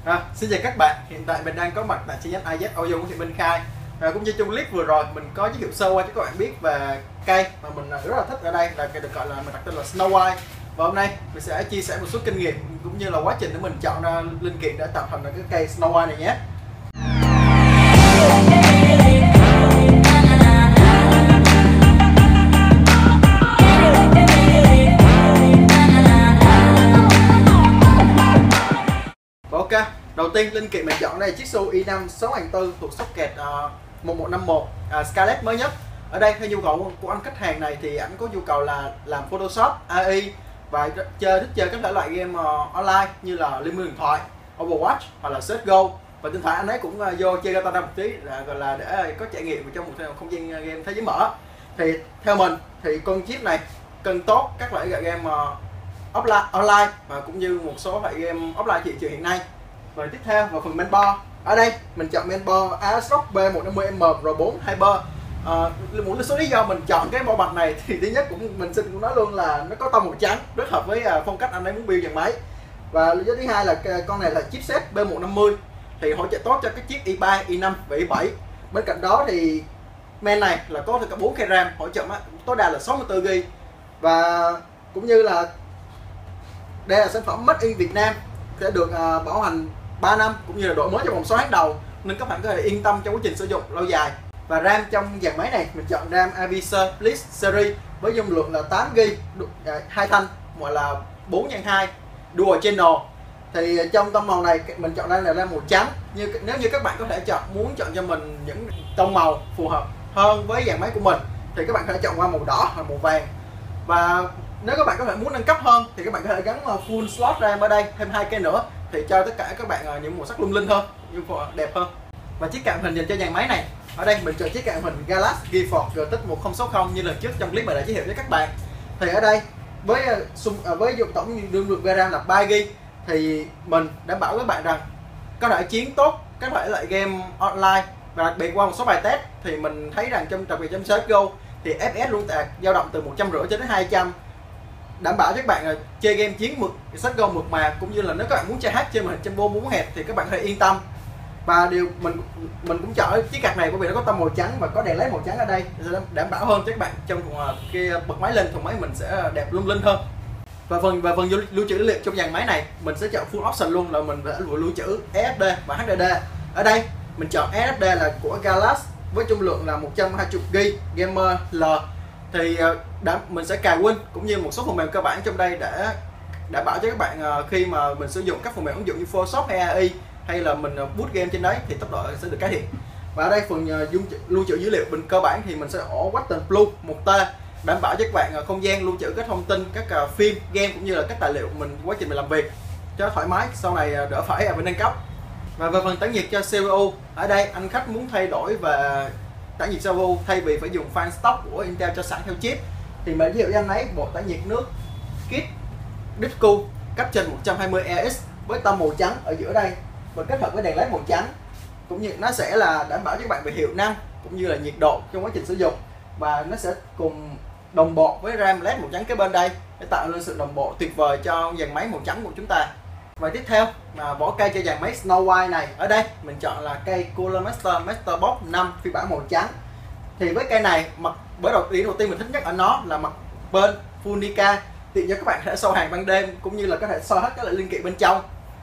Xin chào các bạn, hiện tại mình đang có mặt tại chi nhánh IZ Audio của thị Minh Khai. Cũng như trong clip vừa rồi mình có giới thiệu sơ qua cho các bạn biết về cây mà mình rất là thích ở đây là cây được gọi là mình đặt tên là Snow White. Và hôm nay mình sẽ chia sẻ một số kinh nghiệm cũng như là quá trình để mình chọn ra linh kiện để tạo thành cái cây Snow White này nhé. Ok, đầu tiên linh kiện mình chọn đây là chiếc xu i5 6004 thuộc socket 1151 Scarlett mới nhất. Ở đây theo nhu cầu của anh khách hàng này thì anh có nhu cầu là làm Photoshop, AI và thích chơi các thể loại game online như là Liên Minh Điện Thoại, Overwatch hoặc là CSGO. Và thỉnh thoảng anh ấy cũng vô chơi Gata một tí gọi là để có trải nghiệm trong một không gian game thế giới mở. Thì theo mình thì con chip này cân tốt các loại game offline, online và cũng như một số loại game offline thị trường hiện nay. Và tiếp theo vào phần mainboard, ở đây mình chọn mainboard ASRock B150M R4 Hyper. Một số lý do mình chọn cái board bạch này thì thứ nhất mình xin nói luôn là nó có tông màu trắng rất hợp với phong cách anh ấy muốn build dàn máy. Và lý do thứ hai là con này là chipset B150 thì hỗ trợ tốt cho cái chip i3, i5 và i7. Bên cạnh đó thì main này là có cả 4GB RAM, hỗ trợ tối đa là 64GB. Và cũng như là đây là sản phẩm Made in Việt Nam, sẽ được bảo hành 3 năm cũng như là đổi mới trong vòng 6 tháng đầu, nên các bạn có thể yên tâm trong quá trình sử dụng lâu dài. Và RAM trong dàn máy này mình chọn RAM Avisor Bliss Series với dung lượng là 8GB, hai thanh gọi là 4x2 Dual Channel. Thì trong tông màu này mình chọn đây là RAM màu trắng. Nếu như các bạn có thể muốn chọn cho mình những tông màu phù hợp hơn với dàn máy của mình thì các bạn có thể chọn qua màu đỏ hoặc màu vàng. Và nếu các bạn có thể muốn nâng cấp hơn thì các bạn có thể gắn full slot RAM ở đây thêm 2 cây nữa thì cho tất cả các bạn những màu sắc lung linh hơn, đẹp hơn. Và chiếc card hình dành cho dàn máy này, ở đây mình chọn chiếc card hình Galaxy GeForce GTX 1060 như lần trước trong clip mình đã giới thiệu với các bạn. Thì ở đây với tổng dung lượng RAM là 3GB thì mình đảm bảo với bạn rằng có thể chiến tốt các loại game online. Và đặc biệt qua một số bài test thì mình thấy rằng đặc biệt trong CSGO thì FPS luôn đạt dao động từ 150 cho đến 200, đảm bảo cho các bạn chơi game chiến CSGO mượt mà, cũng như là nếu các bạn muốn chơi hack trên màn hình trên vô muốn hẹp thì các bạn có thể yên tâm. Và điều mình cũng chọn chiếc card này bởi vì nó có tông màu trắng và có đèn led màu trắng ở đây sẽ đảm bảo hơn cho các bạn trong khi bật máy lên thùng máy mình sẽ đẹp lung linh hơn. Và phần lưu trữ dữ liệu trong dàn máy này mình sẽ chọn full option luôn, là mình sẽ lưu trữ SSD và HDD. Ở đây mình chọn SSD là của Galaxy với dung lượng là 120GB Gamer L. Thì mình sẽ cài Win cũng như một số phần mềm cơ bản trong đây để đảm bảo cho các bạn khi mà mình sử dụng các phần mềm ứng dụng như Photoshop hay AI hay là mình boot game trên đấy thì tốc độ sẽ được cải thiện. Và ở đây phần lưu trữ dữ liệu bên cơ bản thì mình sẽ ổ Western Blue 1T, đảm bảo cho các bạn không gian lưu trữ các thông tin, các phim, game cũng như là các tài liệu quá trình mình làm việc cho thoải mái, sau này đỡ phải nâng cấp. Và về phần tản nhiệt cho CPU, ở đây anh khách muốn thay đổi về tản nhiệt CPU thay vì phải dùng fan stock của Intel cho sẵn theo chip thì mình giới thiệu với anh ấy bộ tản nhiệt nước kit Disco cấp trên 120 EX với tông màu trắng ở giữa đây và kết hợp với đèn led màu trắng, cũng như nó sẽ là đảm bảo cho các bạn về hiệu năng cũng như là nhiệt độ trong quá trình sử dụng. Và nó sẽ cùng đồng bộ với RAM led màu trắng kế bên đây để tạo nên sự đồng bộ tuyệt vời cho dàn máy màu trắng của chúng ta. Và tiếp theo là vỏ cây cho dàn máy Snow White này, ở đây mình chọn là cây Cooler Master Box 5 phiên bản màu trắng. Thì với cây này bởi đầu tiên mình thích nhất ở nó là mặt bên full Nika, tiện cho các bạn có thể soi hàng ban đêm cũng như là có thể soi hết các loại linh kiện bên trong.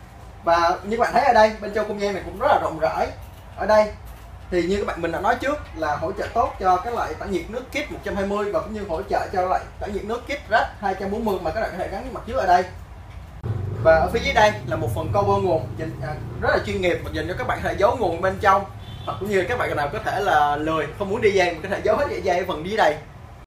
Và như các bạn thấy ở đây bên trong không gian này cũng rất là rộng rãi. Ở đây thì như các bạn mình đã nói trước là hỗ trợ tốt cho các loại tản nhiệt nước kit 120 và cũng như hỗ trợ cho loại tản nhiệt nước kit RAD 240 mà các bạn có thể gắn mặt trước ở đây. Và ở phía dưới đây là một phần cover nguồn rất là chuyên nghiệp dành cho các bạn có thể giấu nguồn bên trong, hoặc cũng như các bạn nào có thể là lười không muốn đi dây mình có thể giấu hết dây ở phần dưới đây.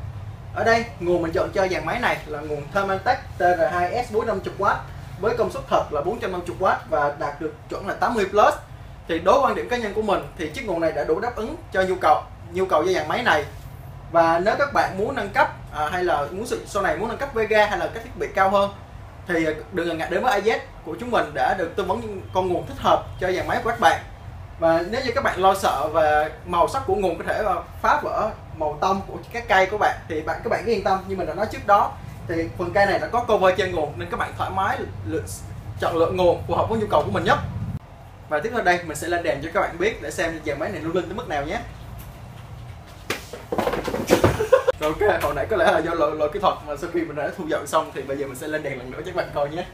Ở đây nguồn mình chọn cho dàn máy này là nguồn Thermaltake TR2S 450W với công suất thật là 450W và đạt được chuẩn là 80+. Thì đối với quan điểm cá nhân của mình thì chiếc nguồn này đã đủ đáp ứng cho nhu cầu cho dàn máy này. Và nếu các bạn muốn nâng cấp hay là sau này muốn nâng cấp Vega hay là các thiết bị cao hơn thì đừng ngần ngại đến với IZ của chúng mình đã được tư vấn con nguồn thích hợp cho dàn máy của các bạn. Và nếu như các bạn lo sợ về màu sắc của nguồn có thể phá vỡ màu tông của các cây của bạn thì các bạn cứ yên tâm, như mình đã nói trước đó thì phần cây này đã có cover trên nguồn nên các bạn thoải mái chọn lựa nguồn phù hợp với nhu cầu của mình nhất. Và tiếp theo đây mình sẽ lên đèn cho các bạn biết để xem dàn máy này lung linh tới mức nào nhé. Rồi ok, hồi nãy có lẽ là do lỗi kỹ thuật mà sau khi mình đã thu dọn xong thì bây giờ mình sẽ lên đèn lần nữa cho các bạn coi nhé.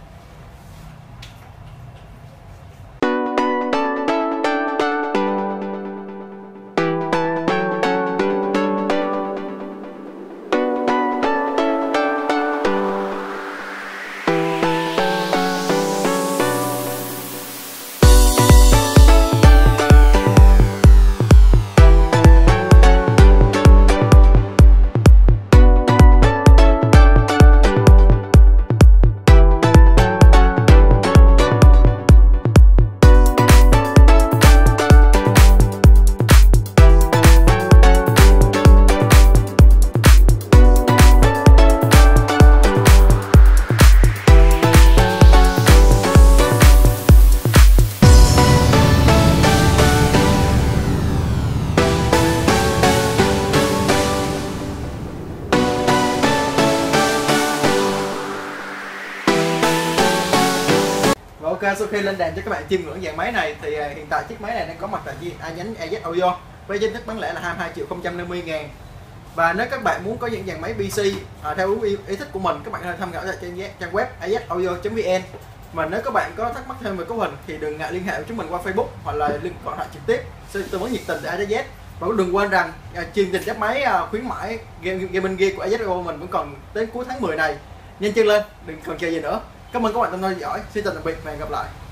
Và ok, sau khi lên đèn cho các bạn chiêm ngưỡng dàn máy này thì hiện tại chiếc máy này đang có mặt tại nhánh AZ Audio với giá thức bán lẻ là 22.050.000. Và nếu các bạn muốn có những dàn máy PC theo ý thích của mình, các bạn có thể tham khảo tại trang web azaudio.vn. Mà nếu các bạn có thắc mắc thêm về cấu hình thì đừng ngại liên hệ với chúng mình qua Facebook hoặc là liên gọi điện trực tiếp, sẽ tư vấn nhiệt tình tại AZ. Và cũng đừng quên rằng chương trình ghép máy khuyến mãi gaming gear của AZ Audio mình vẫn còn đến cuối tháng 10 này. Nhanh chân lên, đừng còn chờ gì nữa. Cảm ơn các bạn đã theo dõi. Xin chào tạm biệt và hẹn gặp lại.